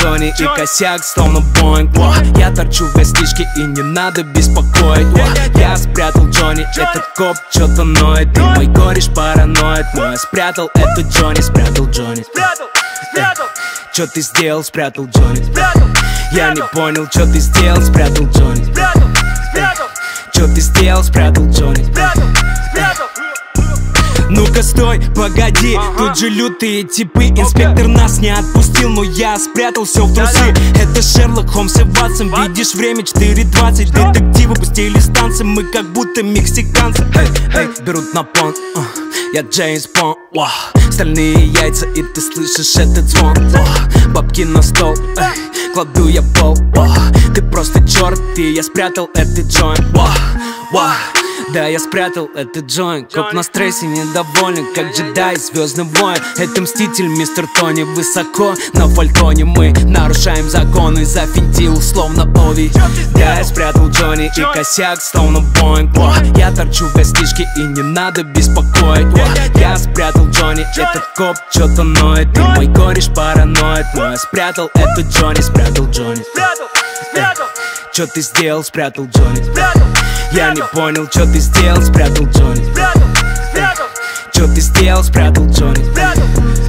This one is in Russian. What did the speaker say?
Джонни и косяк, словно Боинг. Я торчу в гостишке и не надо беспокоить. Я спрятал Джонни, этот коп что-то ноет. Ты мой кореш параноид, но я спрятал это Джонни. Спрятал Джонни. Чё ты сделал? Спрятал Джонни. Я не понял, чё ты сделал? Спрятал Джонни. Чё ты сделал? Спрятал Джонни. Ну-ка стой, погоди, тут же лютые типы. Инспектор нас не отпустил, но я спрятал все в трусы. Это Шерлок Холмс и Ватсон, видишь время 4:20. Детективы пустили станции, мы как будто мексиканцы. Эй, берут на понт, я Джеймс Бонд. Стальные яйца, и ты слышишь этот звон. Бабки на стол, кладу я пол. Ты просто черт, и я спрятал этот джойнт. Да, я спрятал этот джойнт. Коп на стрессе недоволен, как джедай, звездный воин. Это мститель, мистер Тони. Высоко на фальконе мы нарушаем законы. Зафинтил, словно Ови. Да, я спрятал Джонни и косяк, словно Боинг. Я торчу в гостишке и не надо беспокоить. Я спрятал Джонни, этот коп что-то ноет. Ты мой кореш параноид, но я спрятал этот Джонни. Спрятал Джонни. Чё ты сделал? Спрятал Джонни. Я не понял, чё ты сделал? Спрятал Джонни. Чё ты сделал? Спрятал Джонни.